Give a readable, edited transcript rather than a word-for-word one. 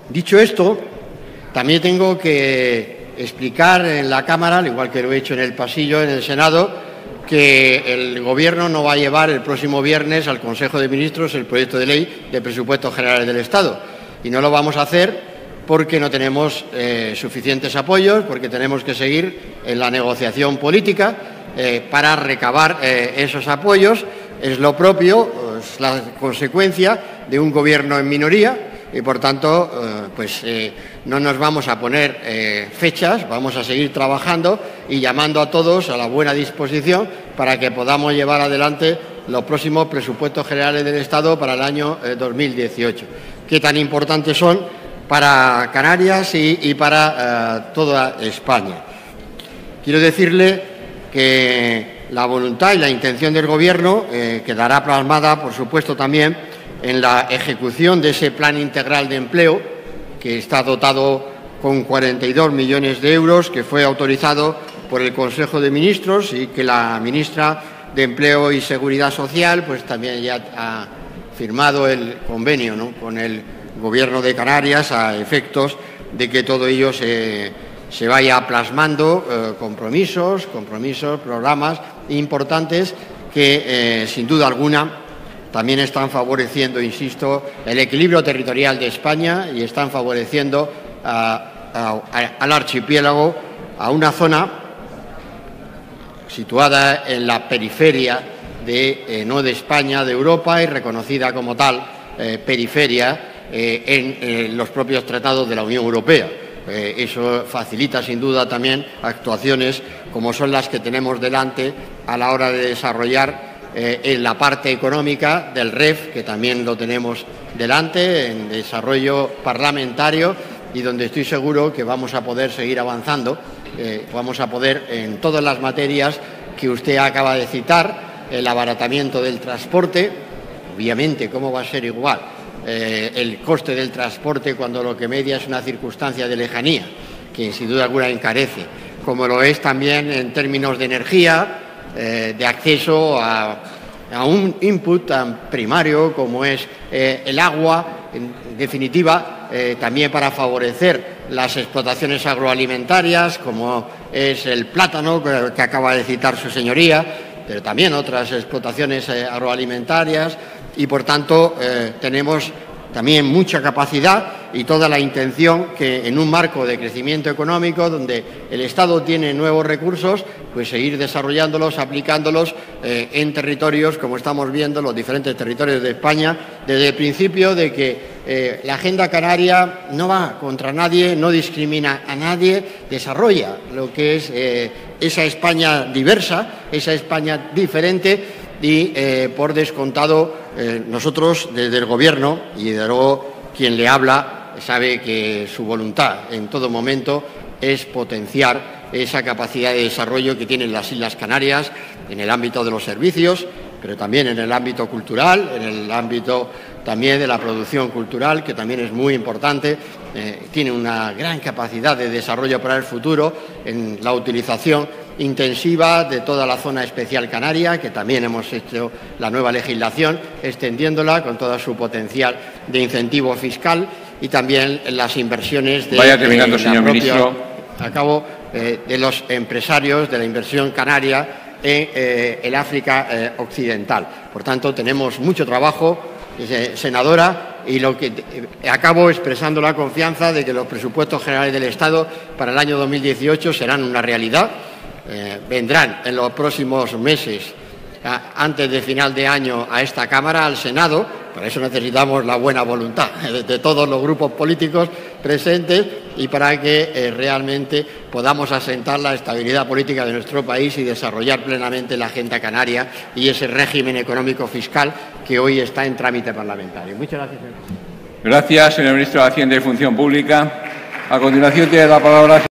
Dicho esto, también tengo que explicar en la Cámara, al igual que lo he hecho en el pasillo, en el Senado, que el Gobierno no va a llevar el próximo viernes al Consejo de Ministros el proyecto de ley de presupuestos generales del Estado. Y no lo vamos a hacer porque no tenemos suficientes apoyos, porque tenemos que seguir en la negociación política para recabar esos apoyos. Es lo propio, es la consecuencia de un Gobierno en minoría y, por tanto, no nos vamos a poner fechas, vamos a seguir trabajando y llamando a todos a la buena disposición para que podamos llevar adelante los próximos presupuestos generales del Estado para el año 2018, que tan importantes son para Canarias y para toda España. Quiero decirle que la voluntad y la intención del Gobierno quedará plasmada, por supuesto, también en la ejecución de ese Plan Integral de Empleo, que está dotado con 42 millones de euros, que fue autorizado por el Consejo de Ministros y que la ministra de Empleo y Seguridad Social pues también ya ha firmado el convenio, ¿no?, con el Gobierno de Canarias a efectos de que todo ello se vaya plasmando compromisos, programas importantes que, sin duda alguna, también están favoreciendo, insisto, el equilibrio territorial de España y están favoreciendo al archipiélago, a una zona situada en la periferia no de España, de Europa, y reconocida como tal periferia en los propios tratados de la Unión Europea. Eso facilita, sin duda, también actuaciones como son las que tenemos delante a la hora de desarrollar en la parte económica del REF, que también lo tenemos delante, en desarrollo parlamentario, y donde estoy seguro que vamos a poder seguir avanzando, vamos a poder en todas las materias que usted acaba de citar, el abaratamiento del transporte. Obviamente, ¿cómo va a ser igual el coste del transporte cuando lo que media es una circunstancia de lejanía, que sin duda alguna encarece, como lo es también en términos de energía, de acceso a un input tan primario como es el agua, en definitiva, también para favorecer las explotaciones agroalimentarias, como es el plátano, que acaba de citar su señoría, pero también otras explotaciones agroalimentarias, y por tanto tenemos también mucha capacidad y toda la intención que, en un marco de crecimiento económico donde el Estado tiene nuevos recursos, pues seguir desarrollándolos, aplicándolos en territorios, como estamos viendo, los diferentes territorios de España, desde el principio de que la Agenda Canaria no va contra nadie, no discrimina a nadie, desarrolla lo que es esa España diversa, esa España diferente. Y, por descontado, nosotros desde el Gobierno, y de luego quien le habla sabe que su voluntad en todo momento es potenciar esa capacidad de desarrollo que tienen las Islas Canarias en el ámbito de los servicios, pero también en el ámbito cultural, en el ámbito también de la producción cultural, que también es muy importante. Tiene una gran capacidad de desarrollo para el futuro en la utilización intensiva de toda la zona especial canaria, que también hemos hecho la nueva legislación, extendiéndola con todo su potencial de incentivo fiscal, y también las inversiones de Vaya terminando, señor ministro. De los empresarios de la inversión canaria en el África occidental. Por tanto, tenemos mucho trabajo, senadora, y lo que acabo expresando la confianza de que los presupuestos generales del Estado para el año 2018 serán una realidad. Vendrán en los próximos meses, antes de final de año, a esta Cámara, al Senado. Para eso necesitamos la buena voluntad de todos los grupos políticos presentes y para que realmente podamos asentar la estabilidad política de nuestro país y desarrollar plenamente la Agenda Canaria y ese régimen económico fiscal que hoy está en trámite parlamentario. Muchas gracias, señor. Gracias, señor ministro de Hacienda y Función Pública. A continuación tiene la palabra